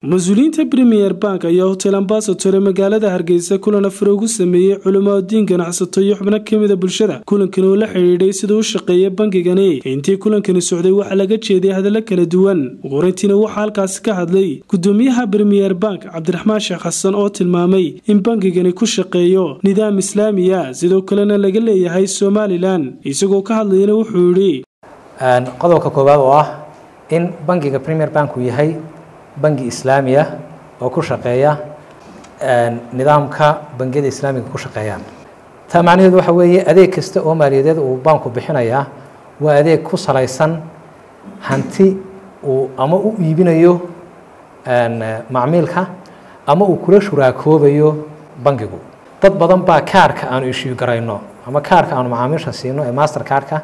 مسؤولينta Premier Bank ayaa hotel ambassador magaalada Hargeysa kulan afar ugu sameeyay culimo diin ganacsato iyo xubno kamida bulshada kulankan oo la xiriiray sida uu shaqeeyo bangigani intii kulankani socday waxa laga jeeday hadallo kala duwan qorintiina waxa halkaas ka hadlay gudoomiyaha Premier Bank Cabdiraxmaan Sheekh Xasan oo tilmaamay in bangigani ku shaqeeyo nidaam islaami ah sidoo kalena laga leeyahay Somaliland isagoo ka hadlayna wuxuu yiri qodobka koobaad oo ah in bangiga Premier Bank uu yahay bangi islaami ah oo ku shaqeeya nidaamka bangiyada islaamiga ku shaqeeyaan taa macnaheedu waxa weeye adeeg kasta oo maaliyadeed uu banku bixinaya waa adeeg ku salaysan hanti uu ama u iibinayo macmiilka ama uu kula shuraakoobayo bangigu dad badan baa kaarka aanu issue garayno ama kaarka aanu macaamiisha siino ee master kaarka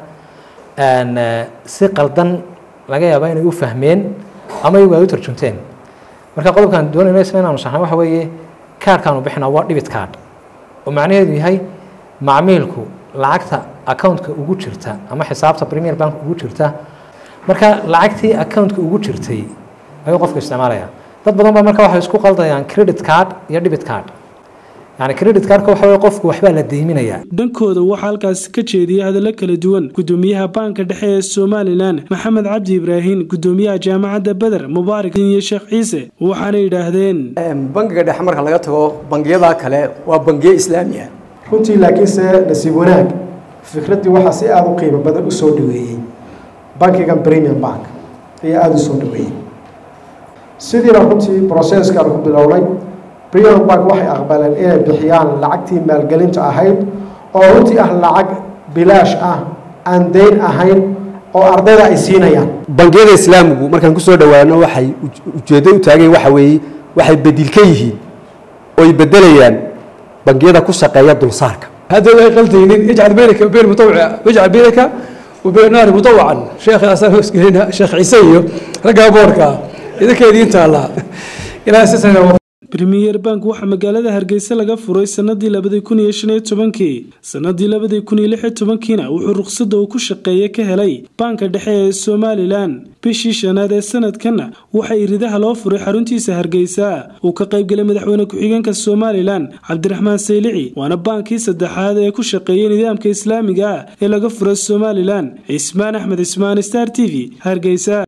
si qaldan laga yaabo inay u fahmeen ama ay u tarjunteen marka qodobkan doonayna inaanu saxno waxa weeye kaarkan uu bixina waa debit card oo macnaheedu yahay macmiilku lacagta account-ka ugu jirta ama xisaabta Premier Bank ugu jirta marka lacagtii account-ka ugu jirtay ayuu qofku isticmaalaya dad badan baa marka waxa isku qaldayaan credit card iyo debit card يعني credit card waxa way qofku waxba la deeminaya dhankooda waxa halkaas ka jeediyay hadallo kala duwan gudoomiyaha banka dhexe ee Somaliland Maxamed Cabdi Ibrahim gudoomiyaha jaamacadda Badar Mubaarak iyo Sheekh Ciise waxaana yiraahdeen bangiga dhexe marka laga tago bangiyada kale waa bangiyo islaami ah runtii laakiinse nasiib wanaag fikradii waxa si aad u qiimo badan u soo dhaweeyay bankiga Premier Bank ayaa aad u soo dhaweeyay sidii runtii process-ka ku bilowday Premier Bank waxay aqbaleen inay bixiyaan lacagtii maalgelinta ahayd oo runtii ah lacag bilaash ah aan deyn ahayn oo ardayda ay siinayaan bangiyada islaamigu markaan ku soo dhawaano waxay ujeedo u taagay waxa weeye waxay bedel ka yihiin oo ay bedelayaan bangiyada ku shaqeeya dulsaarka هذا لا يقلدين يجعل بينك وبين المطوع ويجعل بينك وبين النار مطوعا شيخ أسامة مسكين شيخ عيسى رجع بوركا إذا كيدين أنت الله إلى أساسا Premier Bank waxa magaalada Hargeysa laga furay sanadii 2015 sanadii 2016 wuxuu ruqsad uu ku shaqeeyay ka helay banka dhexe ee Somaliland bishii shanaad ee sanadkan waxa iridaha loo furay xaruntiisa Hargeysa uu ka qayb galay madaxweyne ku-xigeenka Somaliland Cabdiraxmaan Saylici waana bankii saddexaad ee ku shaqeeyay nidaamka islaamiga ee laga furay Somaliland Ismaan Axmed Ismaan Star TV Hargeysa